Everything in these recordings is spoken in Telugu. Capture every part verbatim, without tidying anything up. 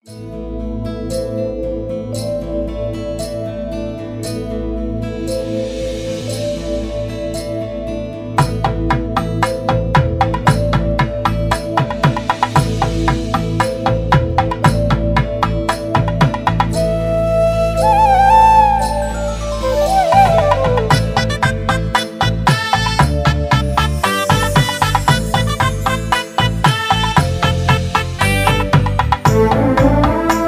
Thank you.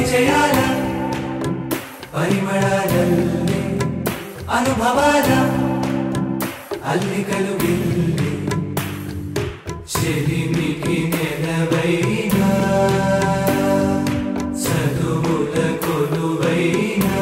పరిచయాల పరిమళాలల్లే అనుభవాల అల్లికలు గిల్లే చెలిమికి నెలవైనా చదువుల కొలువైనా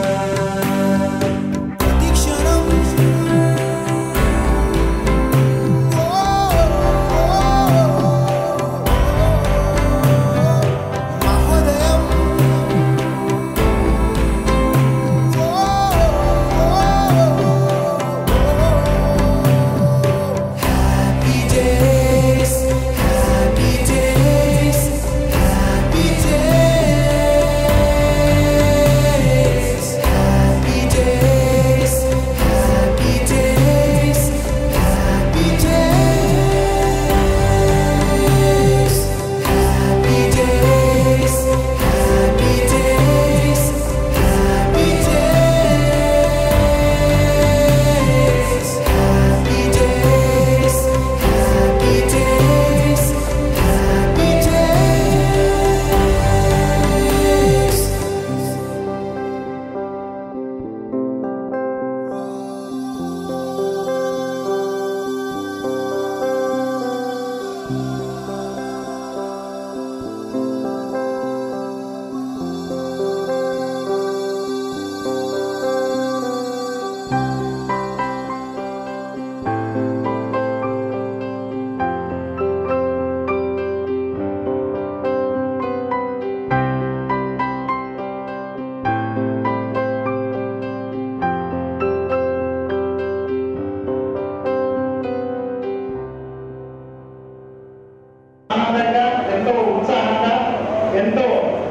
ఎంతో ఉత్సాహంగా ఎంతో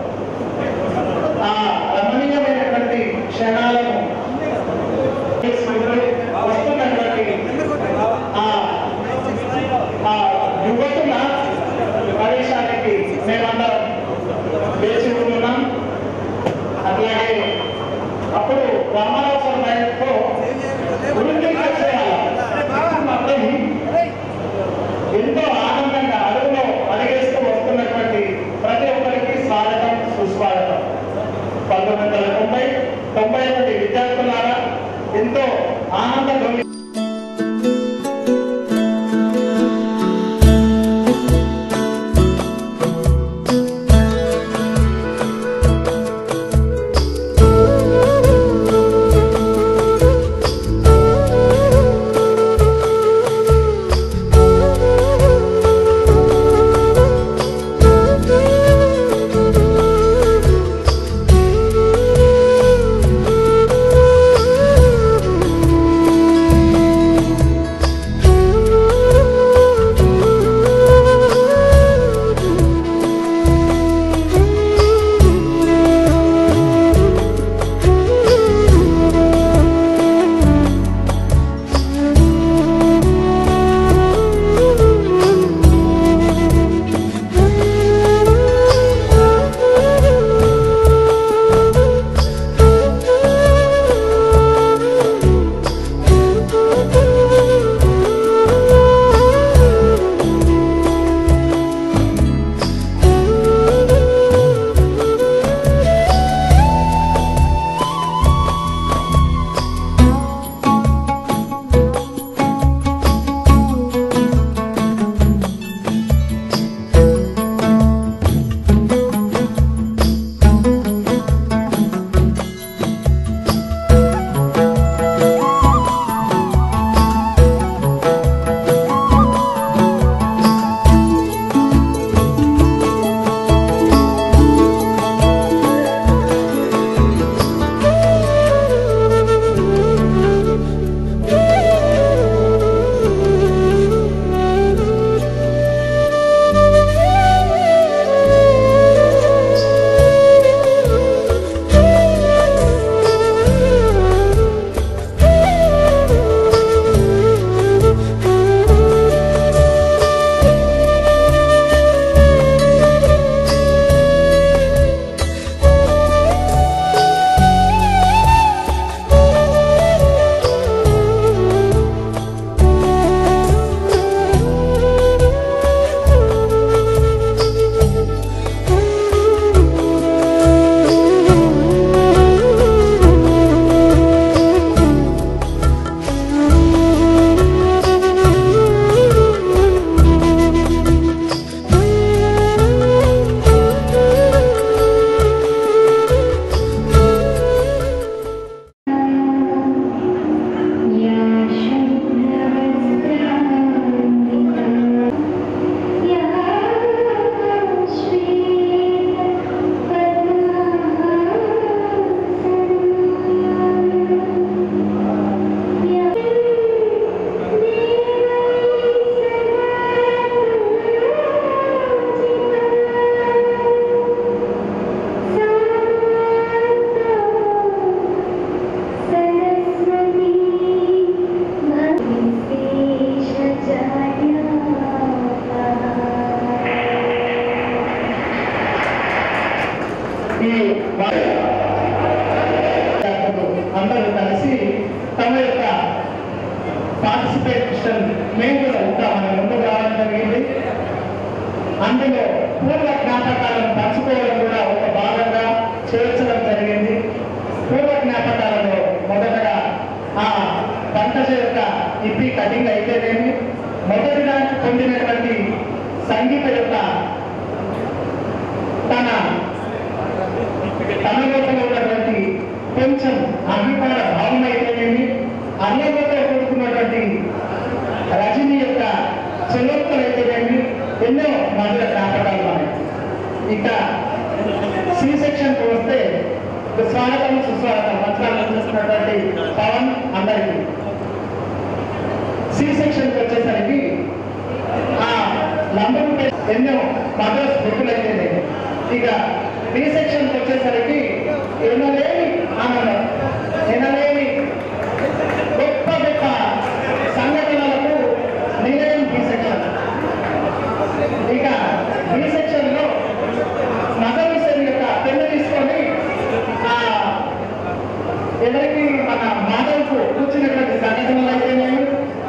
రమణీయమైనటువంటి క్షణాలను వస్తున్నటువంటి యువతుల ప్రవేశానికి మేమందరం వేచి ఉంటున్నాం. అట్లాగే అప్పుడు రామారావు సార్ బయటతో గురించి మాత్రం ఎంతో ఆనందంగా అడుగులో అడిగేసి ఈ అందరూ కలిసి తమ యొక్క పార్టిసిపేషన్ మేము కూడా ఉంటామని ముందుకు రావడం జరిగింది. అందులో పూర్వ జ్ఞాపకాలను పంచుకోవడం కూడా ఒక భాగంగా చేర్చడం జరిగింది. పూర్వ జ్ఞాపకాలలో మొదటగా ఆ పంకజ యొక్క ఇప్పి కటింగ్ అయితేనేమి, మొదటిగా పొందినటువంటి సంగీత యొక్క తన తన లోపల ఉన్నటువంటి కొంచెం అభిప్రాయ భావం అయితేనేమి, అన్నంతో కూడుకున్నటువంటి రజనీ యొక్క చెలోక్తులు అయితేనేమి ఎన్నో మధుర జ్ఞాపకాలు ఉన్నాయి. ఇక సి సెక్షన్ కు వస్తే స్వాగతం సుస్వాగతం మంత్రాలు చేస్తున్నటువంటి పవన్ అందరికీ. సి సెక్షన్ కి వచ్చేసరికి ఆ లంబరు ఎన్నో మధుర స్మృతులైతే, ఇక బి సెక్షన్ కి వచ్చేసరికి ఎనలేని ఆనందం, ఎనలేని గొప్ప గొప్ప సంఘటనలకు నిలయం బి సెక్షన్. ఇక బి సెక్షన్ లో మదవిశ్వరి యొక్క పెన్ను తీసుకొని ఆ ఎవరికి మన మాధవ్కు కూర్చున్నటువంటి సంఘటనలు అయితేనేమి,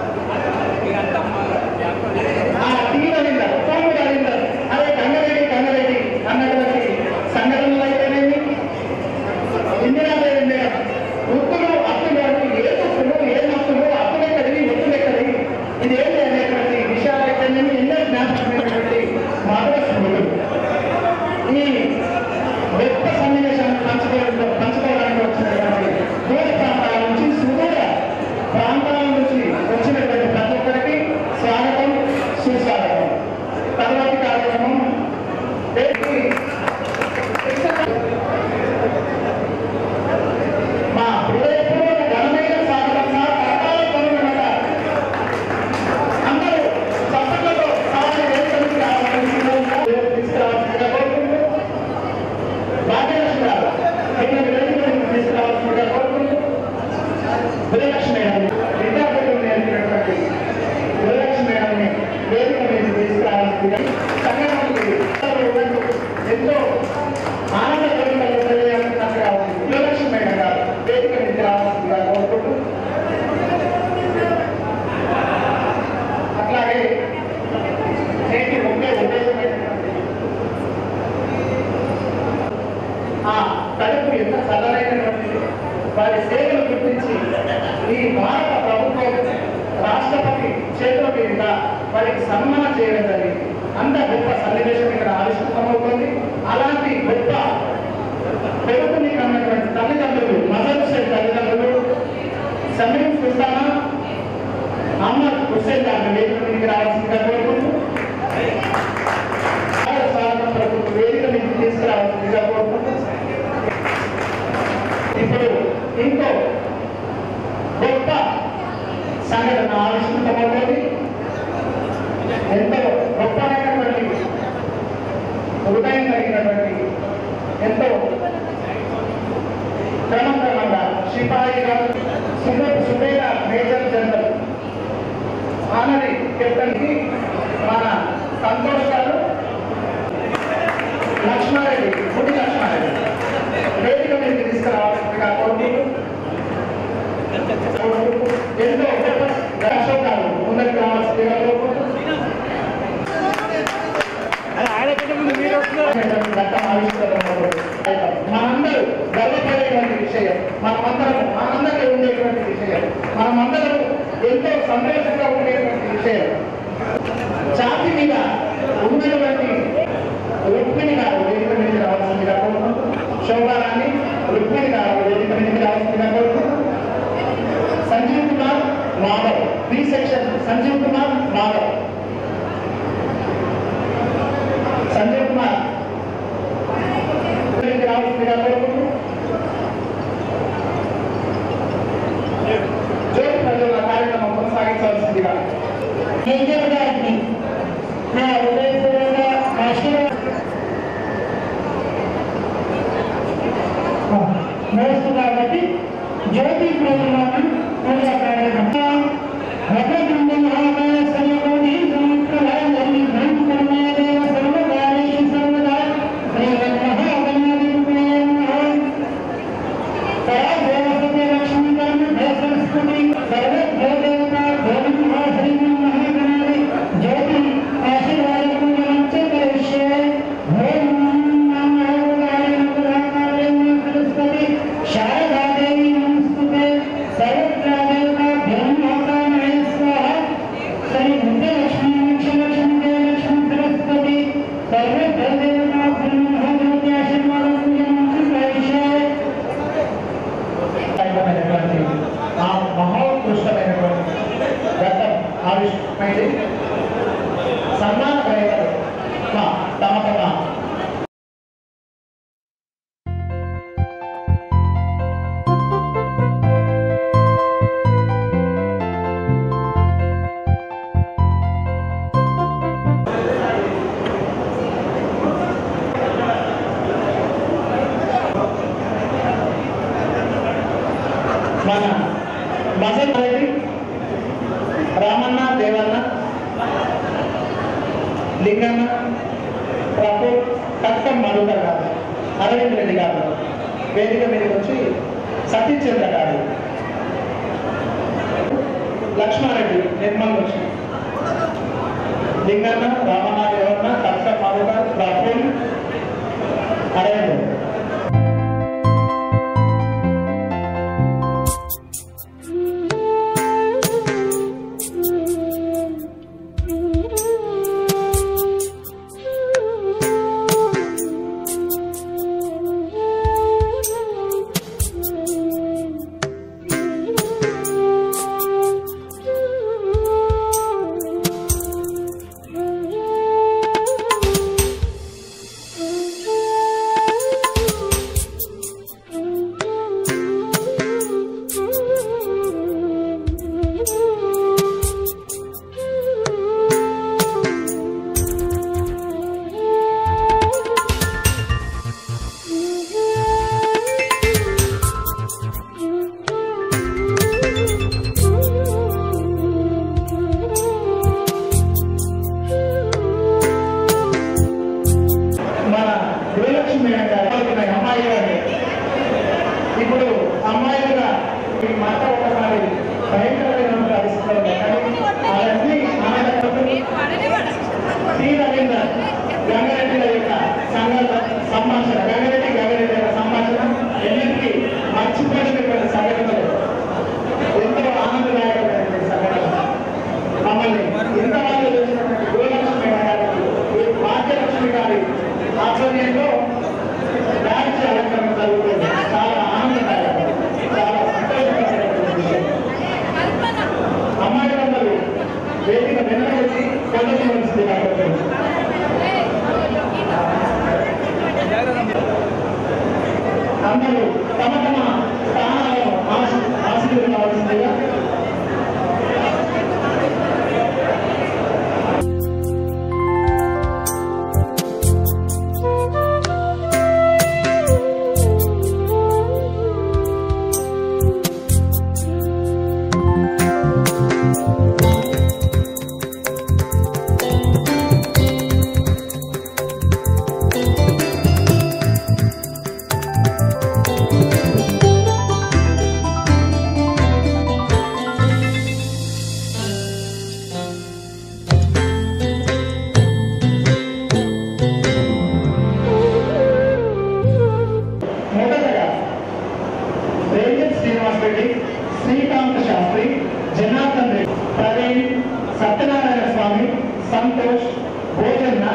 ఆ టీం అడిగారు తమ్ముడు అడిగారు అదే గంగరెడ్డి గంగరెడ్డి అన్నటువంటి సంఘటనలు అయితేనేమి, ఇందిరాదేవి మేడం వృత్తులు అప్పులు ఏ వృత్తులు ఏ నప్పులు అప్పులెక్కడివి వృత్తులెక్కడివి ఇదేంటి అనేటువంటి విషయాలు అయితేనేమి ఎన్నో జ్ఞాపకమైనటువంటి మాధవ స్మృతులు. ఈ గొప్ప సన్నివేశాన్ని పంచుకోవడం పంచుకోవడానికి వచ్చినటువంటి దూర ప్రాంతాల నుంచి సుదూర ప్రాంతాల నుంచి వచ్చినటువంటి ప్రతి ఒక్కరికి స్వాగతం సుస్వాగతం. తర్వాతి కార్యక్రమం మా హృదయపూర్వక ఘనమైన స్వాగతంగా కర్తాలనుకున్నట అందరూ చప్పట్లతో సవాలు వేసుకొని రావాల్సిందిగా తీసుకురావాల్సిందిగా కోరుకుంటూ, భాగ్యలక్ష్మి గారు ఎన్నో విలేజ్లను తీసుకురావాల్సిందిగా కోరుకుంటూ, విజయలక్ష్మి గారిని విద్యార్థులు నేర్పినటువంటి విజయలక్ష్మి గారిని వేదిక మీద తీసుకురావాల్సిందిగా సంఘటనకి ఎంతో ఆనందకరంగా తెలియాల్సినట్టుగా విజయలక్ష్మి మేడం గారు వేదిక మీద రావాల్సిందిగా కోరుకుంటూ, అట్లాగే నేటి ఒకే ఉద్దేశమైనటువంటి ఆ కడుపు ఎంత చల్లరైనటువంటిది, వారి సేవలు గుర్తించి ఈ భారత ప్రభుత్వం రాష్ట్రపతి చేతుల మీదుగా వారికి సన్మానం చేయడం జరిగింది. అంత గొప్ప సన్నివేశం ఇక్కడ ఆవిష్కృతమవుతుంది. అలాంటి గొప్ప పెరుగుని కన్నటువంటి తల్లిదండ్రులు మదర్ హుసేన్ తల్లిదండ్రులు సమీం సుల్తానా అహ్మద్ హుసేన్ గారిని వేదిక మీదకి రావాల్సిందిగా కోరుకుంటూ, స్వాగతం ప్రభుత్వం వేదిక మీదకి తీసుకురావాల్సిందిగా కోరుకుంటూ, ఇప్పుడు ఇంకో గొప్ప సంఘటన ఆవిష్కృతమవుతుంది. ఎంతో గొప్పమైనటువంటి హృదయం కలిగినటువంటి ఎంతో క్రమం క్రమంగా సిపాయిగా సుబేద మేజర్ జనరల్ ఆనరీ కెప్టెన్ కి మన సంతోష్ గారు లక్ష్మారెడ్డి గుడి లక్ష్మారెడ్డి వేదిక మీదకి తీసుకురావాల్సిందిగా కోరుకుంటూ, ఎంతో అశోకాలు ముందరికి రావాల్సిందిగా కోరుకుంటూ, మనందరూ గర్వపడేటువంటి విషయం, మనమందరం ఆనందంగా ఉండేటువంటి విషయం, మనమందరం ఎంతో సంతోషంగా ఉండేటువంటి విషయం. జాతి మీద ఉన్నటువంటి రుక్మిణి గారు వేదిక మీదకి రావాల్సిందిగా కోరుకుంటూ, శోభారాన్ని రుక్మిణి గారు వేదిక మీదకి రావాల్సిందిగా కోరుకుంటూ, సంజీవ్ కుమార్ మాధవ్ బి సెక్షన్ సంజీవ్ కుమార్ మాధవ్ సంజీవ్ కుమార్ రావాల్సిందిగా కోరుకుంటూ, జ్యోతి ప్రజల కార్యక్రమం కొనసాగించవలసిందిగా కట్టం మధుకర్ గారు, అరవింద్ రెడ్డి గారు వేదిక మీదకి వచ్చి సతీశ్చంద్ర గారు, లక్ష్మారెడ్డి నిర్మల్ వచ్చి లింగన్న, రామన్న, రేవన్న, కట్టం మధుకర్, ప్రఫుల్, అరవింద్. ఇప్పుడు అమ్మాయిలుగా ఈ మాట ఒకసారి భయంకరమైన పరిస్థితుల్లో అవన్నీ శ్రీ రవీంద్ర గంగారెడ్డి యొక్క సంఘ సంభాషణ గంగారెడ్డి గంగారెడ్డి యొక్క సంభాషణ ఎన్నింటికి మర్చిపోయినటువంటి సంఘటనలు ఎంతో ఆనందదాయకమైనటువంటి సంఘటన. మమ్మల్ని ఇంతమంది చేసినటువంటి గృహలక్ష్మి గారి భాగ్యలక్ష్మి గారి ఆధ్వర్యంలో రాజ్య అలంకరణ జరుగుతుంది. చాలా ఆనందదాయకం, చాలా సంతోషకరమైనటువంటి విషయం. అమ్మాయిలందరూ వేదిక వెనకబెట్టి పొందవలసింది కాబట్టి అందరూ తమ తమ స్థానాలను ఆశీర్వదించవలసిందిగా. శ్రీకాంత్ శాస్త్రి, జనార్దన్ రెడ్డి, ప్రవీణ్, సత్యనారాయణ స్వామి, సంతోష్, భోజన్న,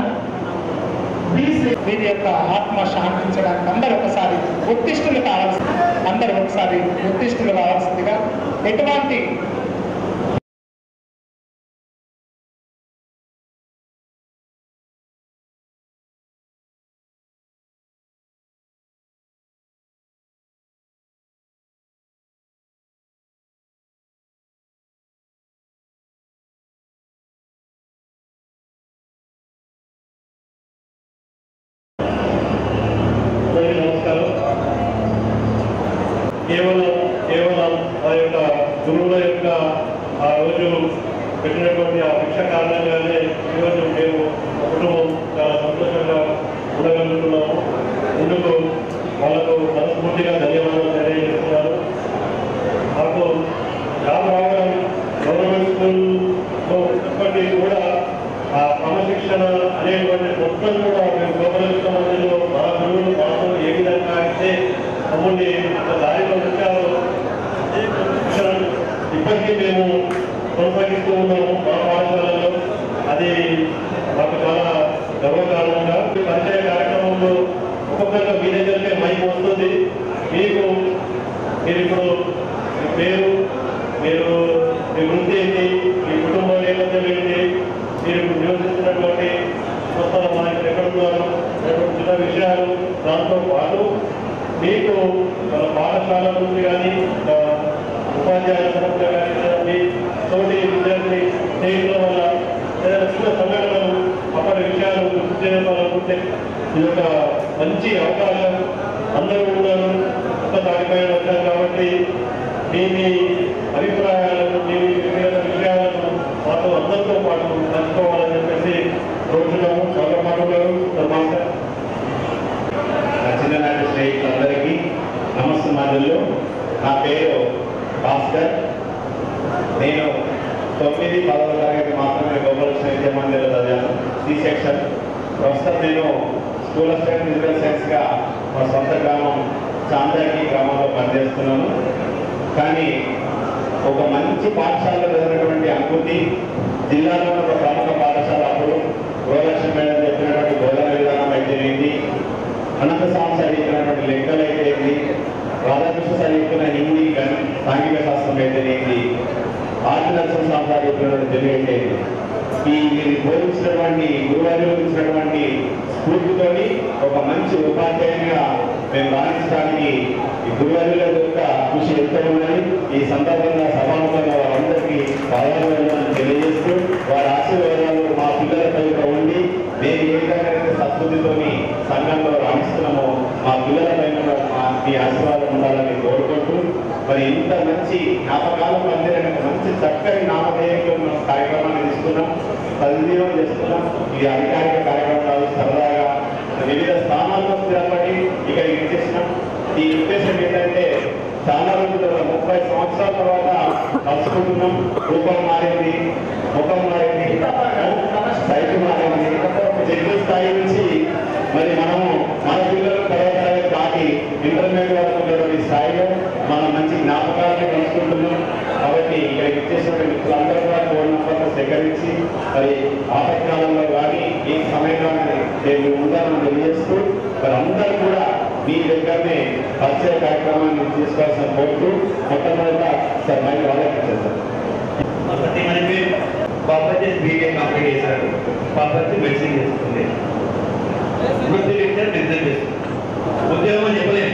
వీరి యొక్క ఆత్మ శాంతించడానికి అందరూ ఒకసారి ఉత్తిష్ఠులు కావాల్సి అందరూ ఒకసారి ఉత్తిష్ఠులు కావాల్సిందిగా. ఎటువంటి కేవలం కేవలం ఆ యొక్క గురువుల యొక్క ఆ రోజు పెట్టినటువంటి ఆ శిక్ష కారణంగానే ఈరోజు మేము కుటుంబం చాలా సంతోషంగా ఉండగలుగుతున్నాము. ఇందుకు వాళ్ళకు మనస్ఫూర్తిగా ధన్యవాదాలు తెలియజేస్తున్నాను. మాకు రామరాగం గవర్నమెంట్ స్కూల్లో ఇప్పటికీ కూడా ఆ క్రమశిక్షణ అనేటువంటి మొత్తం కూడా మేము గౌరవించిన మందిలో మా గురువులు మాకు ఏ విధంగా అయితే మమ్మల్ని దారిలో వచ్చారో ఇప్పటికీ మేము కొనసాగిస్తూ ఉన్నాము మా పాఠశాలలో. అది మాకు చాలా గర్వకారణంగా పరిచయ కార్యక్రమంలో ఒక్కొక్కరిగా మీ దగ్గరకే మైక్ వస్తుంది. మీకు మీరు ఇప్పుడు మీ పేరు, మీరు మీ వృత్తి ఏంటి, మీ కుటుంబ నేపథ్యం ఏంటి, మీరు నివసిస్తున్నటువంటి స్వస్థల మనకి ఎక్కడున్నారు చిన్న విషయాలు, దాంతో పాటు మీకు మన పాఠశాల నుంచి కానీ ఉపాధ్యాయుల సమస్య కానీ మీ తోటి విద్యార్థి స్నేహితుల వల్ల ఏదైనా చిన్న సంఘటనలు అప్పటి విషయాలు గుర్తు చేయాలనుకుంటే ఇది ఒక మంచి అవకాశం. అందరూ ఉన్నారు, కొత్త దానిపైన వచ్చారు కాబట్టి మీ మీ అభిప్రాయాలను మీ వ్యక్తిగత విషయాలను మాతో అందరితో పాటు పంచుకోవాలని చెప్పేసి కోరుతున్నాము. చాలా పాటు గారు తర్వాత స్నేహితులందరికీ నమస్కారాలు. నా పేరు భాస్కర్. నేను తొమ్మిది పదవ తరగతి మాత్రమే గోపాలకృష్ణ విద్యా మందిర్లో చదివాను, సి సెక్షన్. ప్రస్తుతం నేను స్కూల్ ఆఫ్ సైన్స్ ఫిజికల్ సైన్స్గా మా సొంత గ్రామం చాందాకి గ్రామంలో పనిచేస్తున్నాను. కానీ ఒక మంచి పాఠశాలలో చదివినటువంటి అనుభూతి, జిల్లాలో ఒక ప్రముఖ పాఠశాల అప్పుడు గోలక్ష్మి మేడం చెప్పినటువంటి బోధన విధానం అయితేనేది, అనంత స్వామి చదివినటువంటి లెక్కలు అయితేంది, రాధాకృష్ణ చదివిన హిందీ సాంఘిక శాస్త్రం అయితేనేది, ఆది నరసింహ స్వామి చెప్పినటువంటి తెలుగు అయితేది, ఈ బోధించినటువంటి గురువారిలో ఇచ్చినటువంటి స్ఫూర్తితోని ఒక మంచి ఉపాధ్యాయునిగా మేము రాణించడానికి ఈ గురువారిలో యొక్క కృషి ఎంత ఉన్నది. ఈ సందర్భంగా సభాముఖంగా వారందరికీ పాల్గొనాలని తెలియజేస్తూ వారి ఆశీర్వాదాలు మా పిల్లలపై ఉండి మేము ఏ విధంగా సత్బుద్ధితోని సంఘంలో రాణిస్తున్నామో మా పిల్లలపై మీ ఆశీర్వాదం ఉండాలని కోరుకుంటూ, మరి ఇంత మంచి జ్ఞాపకాల మందిరమైన మంచి చక్కని నామధేయంలో మనం కార్యక్రమాన్ని తీసుకున్నాం, సద్వినియోగం చేస్తున్నాం. ఇది అధికారిక కార్యక్రమం కాదు, సరదాగా వివిధ స్థానాల్లో స్థిరపడి ఇక్కడ ఇచ్చేసినాం. ఈ ఉద్దేశం ఏంటంటే చాలా రోజుల ముప్పై సంవత్సరాల తర్వాత కలుసుకుంటున్నాం. రూపం మారింది, ముఖం మారింది, సైజు మారింది. చెట్టు స్థాయి నుంచి మరి మనము మన పిల్లలు పదవ స్థాయి దాటి ఇంటర్మీడియట్ వరకు ఉన్నటువంటి స్థాయిలో మనం మంచి జ్ఞాపకాలను పంచుకుంటున్నాం. కాబట్టి ఇక్కడ ఇచ్చేసిన మిత్రులందరూ కూడా ఫోన్ నంబర్లు సేకరించి మరి ఆపత్కాలంలో కానీ ఈ సమయంలో నేను ఉండాలని తెలియజేస్తూ మరి అందరూ కూడా మీ దగ్గరనే పరిచయ కార్యక్రమాన్ని తీసుకోవాల్సిన కోరుతూ మొట్టమొదట సార్ మైండ్ వాళ్ళకి ఇచ్చేస్తారు. ప్రతి మనకి పాపతి బీఏ కంప్లీట్ చేశారు, పాపతి మెడిసిన్ చేస్తుంది, వృత్తి రీత్యా బిజినెస్ చేస్తుంది. ఉద్యోగం చెప్పలేదు,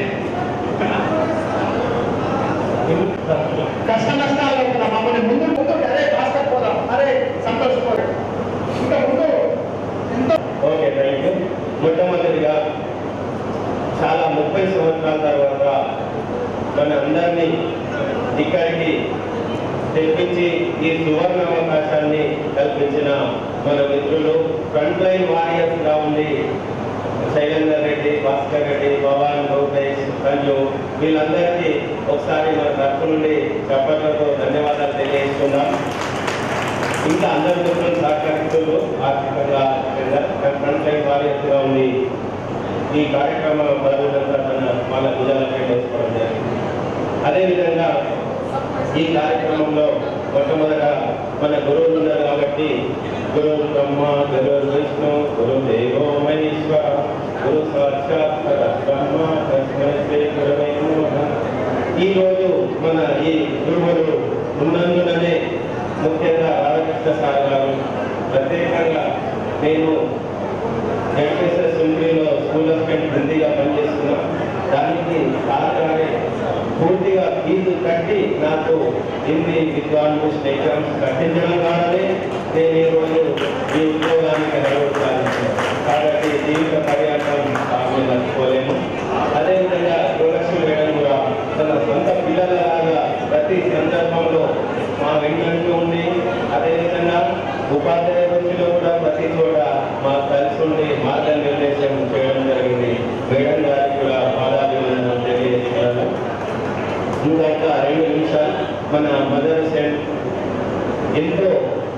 కష్ట నష్టాలు ఉంటున్నాం. మమ్మల్ని ముందు ముందు అరే కాకపోదాం, అరే సంతోషపోదాం, ఇంకా ముందు ఎంతో. Okay, thank you. మొట్టమొదటిగా చాలా ముప్పై సంవత్సరాల తర్వాత మన అందరినీ ఇక్కడికి తెప్పించి ఈ సువర్ణ అవకాశాన్ని కల్పించిన మన మిత్రులు ఫ్రంట్ లైన్ వారియర్స్ గా ఉండి శైలేందర్ రెడ్డి, భాస్కర్ రెడ్డి, పవన్, లోకేష్, సంజు వీళ్ళందరికీ ఒకసారి మన తరఫు నుండి చప్పట్లతో ధన్యవాదాలు తెలియజేస్తున్నాం. ఇంకా అందరి మిత్రులు సహకరిస్తున్నారు ఆర్థికంగా ఫ్రంట్ లైన్ వారియర్స్ గా ఉండి ఈ కార్యక్రమంలో పాల్గొనంతా మన వాళ్ళ భుజాలపై వేసుకోవడం జరిగింది. అదేవిధంగా ఈ కార్యక్రమంలో మొట్టమొదట మన గురువులు ఉన్నారు కాబట్టి గురు బ్రహ్మ, గురు విష్ణు, గురు దేవో మహేశ్వర, గురు సాక్షాత్ బ్రహ్మ తస్మై శ్రీ గురవే నమః. ఈరోజు మన ఈ గురువులు ఉన్నందుననే ముఖ్యంగా రాధాకృష్ణ సార్ గారు ప్రత్యేకంగా నేను ఎన్ఎస్ఎస్ సుందరిలో స్కూల్ ఆఫ్ సైన్స్ హిందీగా పనిచేస్తున్నా. దానికి సార్గానే పూర్తిగా ఫీజు కట్టి నాకు హిందీ విద్వాంసు ఎగ్జామ్స్ కట్టించడం ద్వారానే నేను ఈరోజు ఈ ఉద్యోగానికి నెరవేర్చాను. కాబట్టి జీవిత పర్యాటం ఆమె మర్చిపోలేము. అదేవిధంగా గోలక్ష్మి మేడం కూడా తన సొంత పిల్లలలాగా ప్రతి సందర్భంలో మా వెంటూ ఉండి, అదేవిధంగా ఉపాధ్యాయ వృత్తిలో కూడా ప్రతి చోట మా కలిసి ఉండి మార్గనిర్దేశం చేయడం జరిగింది. మేడం గారికి కూడా పాదాభివందనం తెలియజేస్తున్నాను. ఇంకా రెండు నిమిషాలు మన మదర్ సెంట్ ఎంతో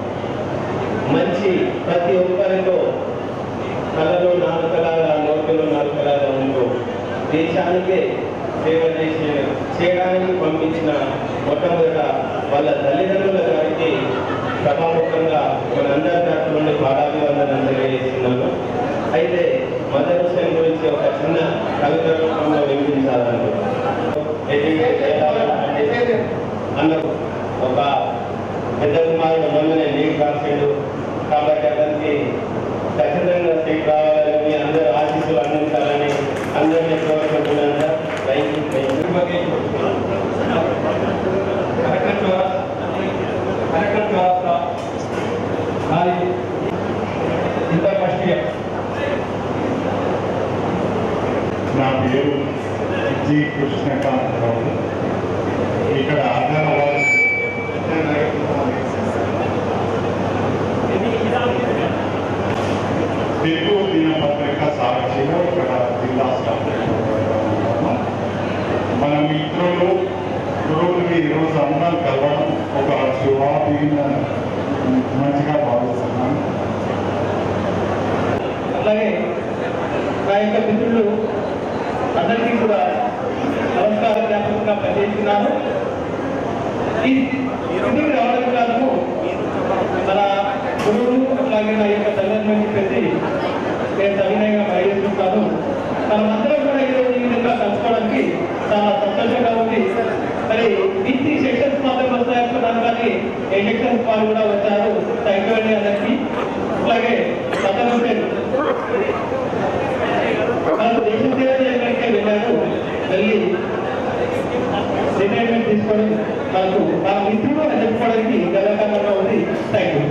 మంచి ప్రతి ఒక్కరితో కళలో నాలుకలాగా నోటిలో నాలుకలాగా ఉంటూ దేశానికే సేవ చేసి చేయడానికి పంపించిన మొట్టమొదట వాళ్ళ తల్లిదండ్రుల గారికి సభాముఖంగా మనందరి తరఫు నుండి పాదాభివందనం తెలియజేస్తున్నాను. అయితే మదర్ హుసేన్ గురించి ఒక చిన్న కవిత రూపంలో వినిపించాలనుకుంటున్నాను. అన్న ఒక పెద్ద కుమారుడు మొన్ననే నీట్ రాసాడు కాబట్టి అతనికి ఖచ్చితంగా సీట్ రావాలని మీ అందరూ ఆశీస్సులు అందించాలని అందరినీ కోరుకుంటున్నాను. Thank you. ఇంత ఫస్ట్ ఇయర్ నా పేరు జి కృష్ణకాంతరావు. ఇక్కడ ఆదిలాబాద్ తెలుగు దినపత్రిక సాక్షిలో ఇక్కడ జిల్లా స్టాఫ్ అందరం కలవడం ఒక శుభాపీన మంచిగా భావిస్తున్నాను. అలాగే నా యొక్క మిత్రులు అందరికీ కూడా నమస్కారం జ్ఞాపకంగా పనిచేస్తున్నాను. ఈ ఇంటికి రావడం కారణము మన గురువులు అలాగే నా యొక్క తల్లిదండ్రులకి పెట్టి నేను సవినయంగా బయలుదేరుతున్నాను. మనమందరం కూడా ఈరోజు ఈ విధంగా కలుసుకోవడానికి చాలా సంతోషంగా ఉంది. మరి బీసీ సెక్షన్స్ మాత్రం వస్తాయనుకున్నాను కానీ ఏ సెక్షన్స్ వారు కూడా వచ్చారు. థ్యాంక్ యూ అండి అందరికీ. అలాగే సందర్భంగా మనకు దేశ సేవ చేయడానికి వెళ్ళారు. వెళ్ళి రిటైర్మెంట్ తీసుకోవడం మనకు మన మిత్రులు అని చెప్పుకోవడానికి గర్వకారణంగా ఉంది. Thank you.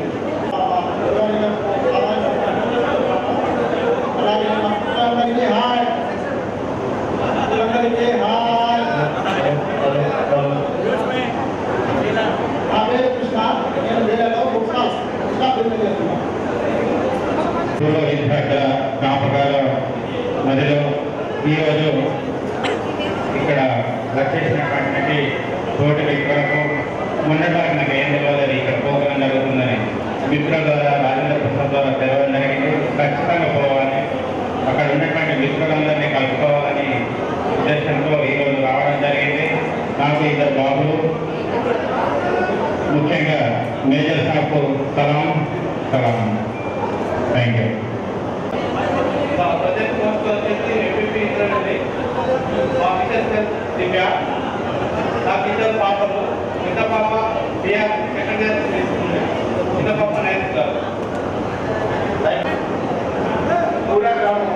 పూర్వ విద్యార్థుల జ్ఞాపకాల మధ్యలో ఈరోజు ఇక్కడ వచ్చేసినటువంటి తోటి వ్యక్తులకు మొన్నటి నాకు ఏం తెలియదు ఇక్కడ ప్రోగ్రాం జరుగుతుందని మిత్రుల ద్వారా రాజేంద్ర ప్రసాద్ ద్వారా తెలవడం జరిగింది. ఖచ్చితంగా పోవాలి, అక్కడ ఉన్నటువంటి మిత్రులందరినీ కలుపుకోవాలని ఉద్దేశంతో ఈరోజు రావడం జరిగింది. నాకు ఇద్దరు బాబులు, ముఖ్యంగా మేజర్ సాబ్కు సలాం సలాం. Thank you. మా ప్రజెంట్ పోస్ట్ వచ్చేసి ఎంపీపీ ఇంద్రండి. మా టీచర్ దివ్య, నా టీచర్ పాపలు, చిన్న పాప బిఆర్ సెకండ్ ఇయర్ తీసుకుంది, చిన్న పాప నైన్త్ క్లాస్. పూరా గ్రామం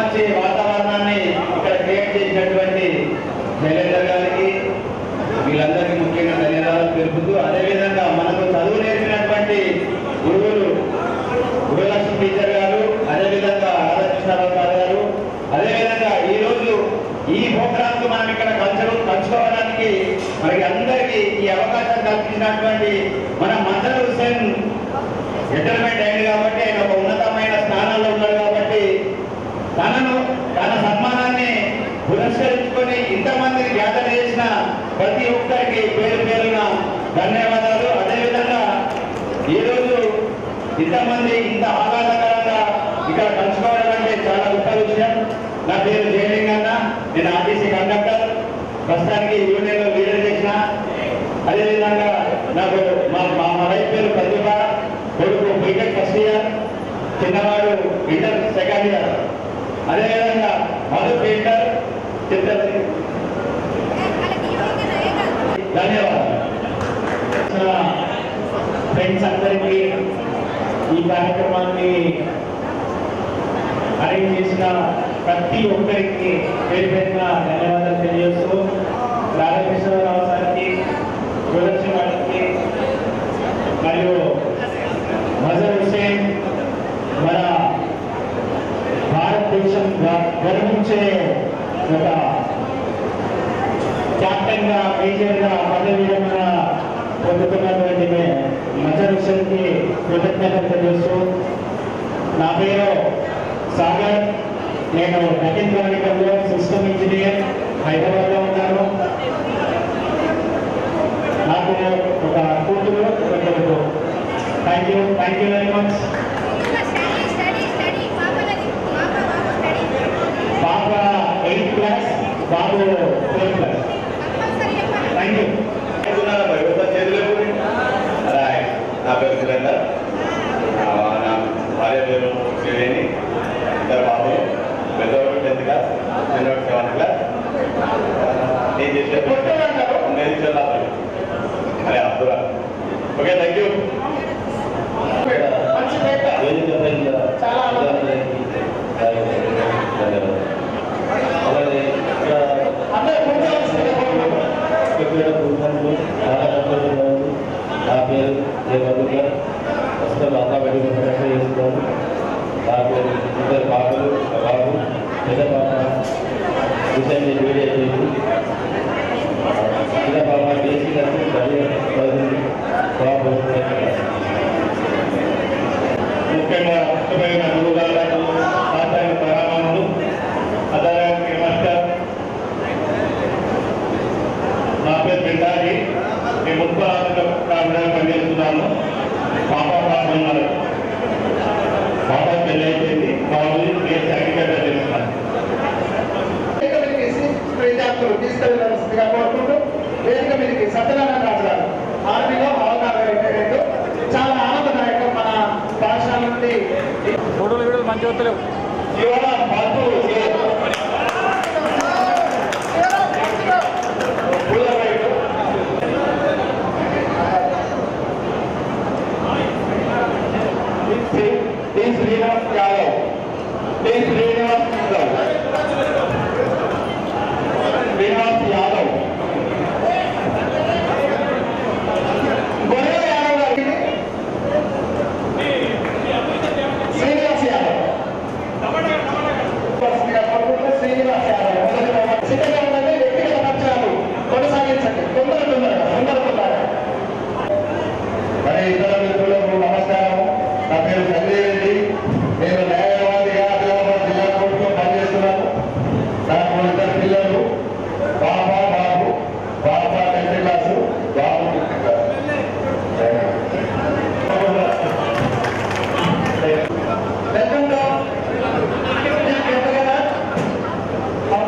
మంచి వాతావరణాన్ని ఇక్కడ క్రియేట్ చేసినటువంటి శైలేందర్ గారికి వీళ్ళందరికీ ముఖ్యంగా ధన్యవాదాలు తెలుపుతూ, అదేవిధంగా మనకు చదువు నేర్పినటువంటి గురువులు గురులక్ష్మి టీచర్ గారు, అదేవిధంగా రాధాకృష్ణరావు సార్ గారు, అదేవిధంగా ఈ రోజు ఈ ప్రోగ్రామ్ కు మనం ఇక్కడ కల్చర్ పంచుకోవడానికి మనకి అందరికీ ఈ అవకాశం కల్పించినటువంటి మన మంజర్ హుస్సేన్ రిటైర్మెంట్ అయింది కాబట్టి ఆయన ఒక ఉన్నతమైన స్థానంలో ఉన్నాడు కాబట్టి తనను తన సన్మానాన్ని పురస్కరించుకొని ఇంతమందిని గ్యాదర్ చేసిన ప్రతి ఒక్కరికి పేరు పేరున ధన్యవాదాలు. అదేవిధంగా ఈరోజు ఇంతమంది ఇంత ఆహ్లాదకరంగా ఇక్కడ కలుసుకోవడం అంటే చాలా గొప్ప విషయం. నా పేరు జయలింగన్న, నేను ఆర్టీసీ కండక్టర్, ప్రస్తుతానికి యూనియన్ లో లీడర్ చేసిన. అదేవిధంగా నాకు మా మా వైఫ్ పేరు ప్రతిభ, కొడుకు బీటెక్ ఫస్ట్ ఇయర్, చిన్నవాడు ఇంటర్ సెకండ్ ఇయర్. అదేవిధంగా మధు పెయింటర్ చిత్రపతి. ధన్యవాదాలు ఫ్రెండ్స్ అందరికీ, ఈ కార్యక్రమాన్ని అరేంజ్ చేసిన ప్రతి ఒక్కరికి పేరు పేరున ధన్యవాదాలు తెలియజేస్తూ, రాధాకృష్ణరావు సార్కి, గురులక్ష్మి గారికి మరియు మజర్ హుస్సేన్ మన భారతదేశం గర్వించే ఒక క్యాప్టెన్ గా, మేజర్ గా పదవి విరమణ పొందుతున్నటువంటి మజర్ హుస్సేన్ కి కృతజ్ఞతలు తెలియజేస్తూ, నా పేరు సాగర్, నేను మెకానికల్ సిస్టమ్ ఇంజనీర్ హైదరాబాద్ లో ఉన్నాను. నాకు ఒక కూతురు, ఒక కొడుకు. Thank you thank you very much. పాప ఎయిత్ క్లాస్, బాబు ఫోర్త్ క్లాస్. Thank you. నా పేరు సురేందర్, నా భార్య పేరు శ్రీవేణి, ఇద్దరు బాబులు, పెద్దవాడు టెన్త్ క్లాస్, చిన్నవాడు సెవెంత్ క్లాస్. నేను చేసే నేను చల్లాలి అరే అబ్దురా. Okay, thank you. నా పేరు జయబాబుగా ప్రస్తుతం మాతా బడి చేస్తున్నాను. నా పేరు ఇద్దరు బాబులు, బాబు పెద్ద పాప రీసెంట్లీ బీడీ అయిపోయింది, చిన్న పాప డీసీ నర్సింగ్ చదివింది, బాబు ముఖ్యంగా ముఖ్యమైన గురువు గారు ఆచార్య ప్రణామములు. అదానికి నమస్కారం. నా పేరు పిండారి, నేను మున్సిపల్ పనిచేస్తున్నాను. పాప పాప ఉన్నారు, పాప పెళ్ళి అయిపోయింది, బాబు నేను అగ్రికల్చర్ చేస్తున్నాను. విద్యార్థులు తీసుకెళ్లాల్సిందిగా కోరుకుంటూ, వేదిక మీదకి సత్యనారాయణ రాజు గారు ఆర్మీలో అవగాహన రిటైర్మెంట్ చాలా ఆనందదాయకం. మన పాఠశాల నుండి ఫోటోలు వీడియోలు మంచిగా వస్తలేవు. ఇవాళ మార్పు టీ శ్రీనివాస్ యాదవ్, టీ శ్రీనివాస్ యాదవ్, శ్రీనివాస్ యాదవ్, గొర్రెల యాదవ్ గారికి శ్రీనివాస్ యాదవ్, శ్రీనివాస్ యాదవ్ సిద్ధంగా ఉండండి. వ్యక్తిగత పరిచయాలు కొనసాగించండి, తొందర తొందరగా తొందర తొందరగా. మరి ఇతర మిత్రులకు నమస్కారం. నా పేరు సంజయ్ రెడ్డి, నేను న్యాయవాదిగా ఆదిలాబాద్ జిల్లా కోర్టులో పనిచేస్తున్నాను. నాకు ఇద్దరు పిల్లలు, పాప బాబు. పాప టెన్త్ క్లాసు, బాబు ఫిఫ్త్ క్లాస్. వెల్కమ్ టు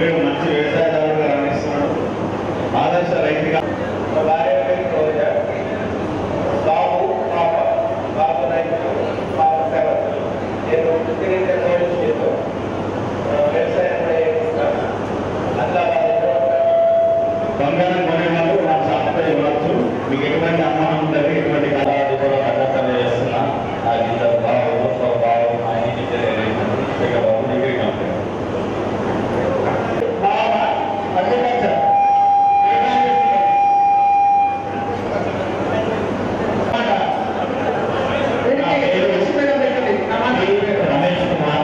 వీడు మంచి వ్యవసాయదారుగా రాణిస్తున్నాడు. ఆదర్శ రైతుగా భార్య పేరు రోజ, బాబు పాప, బాబు రైతు, పాప సేవకులు. నేను వృత్తిరీత్యా చేస్తూ వ్యవసాయం చేస్తాను. ఆదిలాబాద్లో బంగారం కొనే వాళ్ళు నా షాప్లో ఇవ్వచ్చు. మీకు ఎటువంటి అనుమానం ఉంటుంది, ఎటువంటి కళాది కూడా ప్రదర్శన చేస్తున్నా. నాకు ఇద్దరు బాబు బాబు మా ఇంటికి బాబు డిగ్రీ కంపెనీ రమేష్ కుమార్.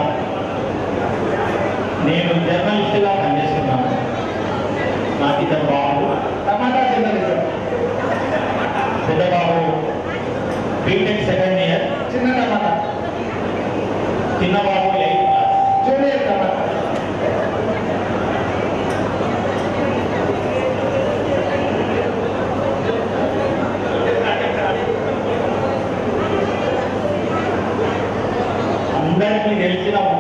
నేను జర్నలిస్ట్గా పనిచేస్తున్నాను. నాకు ఇద్దరు బాబు. టమాటా జర్నలిస్ట్ పెద్ద బాబు బీటెక్ సెకండ్ ఇయర్, చిన్న టమాటా చిన్న బాబు ఎయిత్ క్లాస్, జూనియర్ టమాటా. అందరికీ తెలిసిన ఒక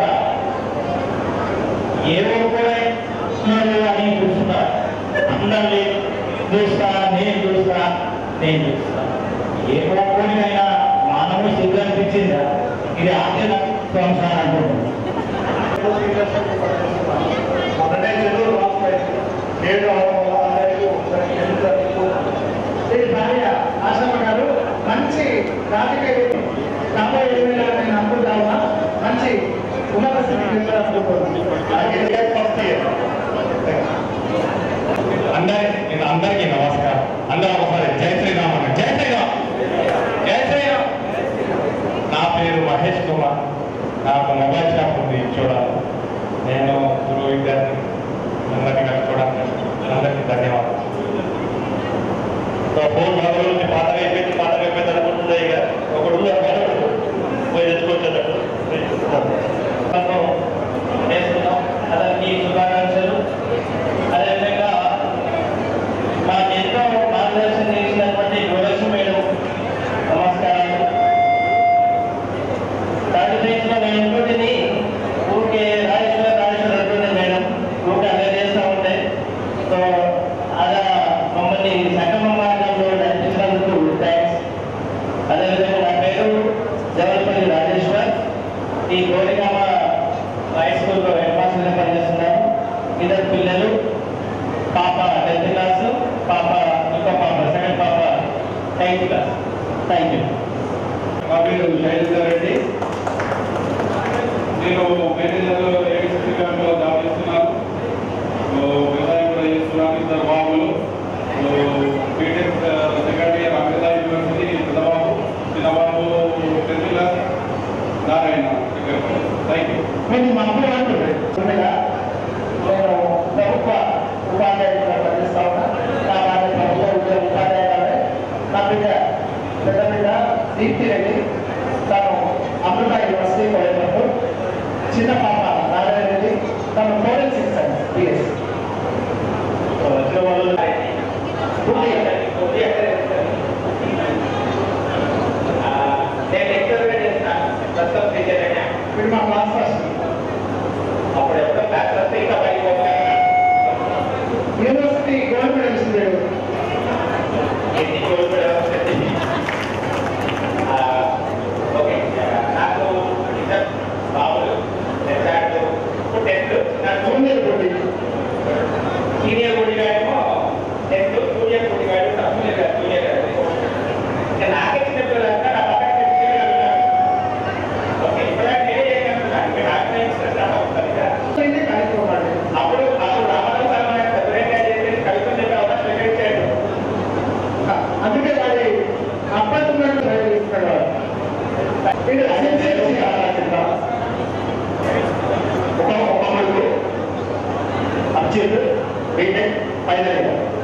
ఏవో కూడా అని చూస్తున్నారు. అందరినీ చూస్తా, నేను చూస్తా, నేను చూస్తా. ఏ ఒక్కడికైనా మానవుడు సిగ్గు అనిపించిందా? ఇది ఆర్థిక సంస్థానం అంటున్నాను. మొదటే చదువు రాస్తాయి. ఏడు భార్య ఆశ్రమ గారు మంచి రాజకీయ రాబోయే ఏమైనా నేను అనుకుంటామా మంచి ఉన్నత స్థితికి అందరి అందరికీ నమస్కారం. అందరూ ఒకసారి జై శ్రీరామ్ అన్న. జై శ్రీరామ్, జై శ్రీరామ్. నా పేరు మహేష్ కుమార్. నాకు మొబైల్ షాప్ ఉంది చూడాలి. నేను గురువు విద్యార్థి. అందరికీ కలుసుకోవడానికి అందరికీ ధన్యవాదాలు. ఫోన్ మొదలు నుంచి పాత అయిపోయింది, పాత అయిపోయింది అనుకుంటుంది. ఇక ఒకడు పోయి తెచ్చుకోవచ్చు. చేస్తున్నాం అతనికి శుభాకాంక్షలు. అదేవిధంగా మాకు ఎంతో మార్గదర్శనం చేసినటువంటి గృహలక్ష్మి మేడం నమస్కారాలు. థర్టీ డేస్ లో మేము ఇంకోటిని ఊరికే రాజేశ్వర రాజేశ్వర అంటుంది మేడం. ఊరికే అలా చేస్తూ ఉంటాయి. సో అలా మమ్మల్ని సక్రమ మార్గంలో నడిపించినందుకు థ్యాంక్స్. అదేవిధంగా నా పేరు జవల్పల్లి రాజేశ్వర్. ఈ గోరిగామ హై స్కూల్లో హెడ్ మాస్టర్గా పనిచేస్తున్నాను. ఇద్దరు పిల్లలు, పాప టెన్త్ క్లాస్, పాప ఇంకో పాప సెకండ్ పాప నైన్త్ క్లాస్. Thank you. మా పేరు శైలజ రెడ్డి. నేను మేనేజర్లో ఏడిసి బ్యాంకులో జాబ్ చేస్తున్నాను. వ్యవసాయం కూడా చేస్తున్నాను. ఇద్దరు బాబులు. BTech second year Amrita university పెద్దబాబు, చిన్నబాబు tenth class Narayana. Thank you. నేను మా అమ్మ అంటుండే నేను ప్రభుత్వ ఉపాధ్యాయులుగా పనిచేస్తా ఉన్నా. నా భార్య ప్రభుత్వ ఉద్యోగ ఉపాధ్యాయురాలే. నా బిడ్డ పెద్ద బిడ్డ దీప్తి రెడ్డి, తను అమృత యూనివర్సిటీ కోయంబత్తూరు. చిన్న పాప నారాయణ రెడ్డి, తను ఫోరెన్సిక్ సైన్స్ బిఎస్. వచ్చిన వాళ్ళు నేను ఎక్స్పెరిమెంట్ చేస్తాను. ప్రస్తుతం టీచర్ అయినా వీడు మా క్లాస్ ఫస్ట్. అప్పుడు ఎప్పుడో క్లాస్ వస్తే ఇంకా పడిపోతాను. University gold medal student. ఎన్ని గోల్డ్ మెడల్ వస్తుంది? ఓకే, నాకు ఇద్దరు బాబులు. టెన్త్ టెన్త్ నాకు జూనియర్ పోటీ. సీనియర్ గుడిగాడేమో టెన్త్, జూనియర్ గుడిగాడు జూనియర్ గారు జూనియర్ గారు ఇంకా నాకే చిన్న పిల్లలంతా నా పక్కన ఓకే. ఇప్పుడు నేనే చేయగలుగుతాను. ఇంకా నాకు అవుతుంది కదా. అప్పుడు అప్పుడు రామారావు సార్ మన సపరేట్గా చేసేది కవిత చెప్పే అవకాశం ఎక్కడిచ్చాడు. అందుకే వాడి అబ్బాయి ఉన్నట్టు ప్రయత్నిస్తున్నాడు. వీడు అసెన్షియల్ ఒక ఒక అచ్చేది బీటెక్ ఫైనల్ ఇయర్.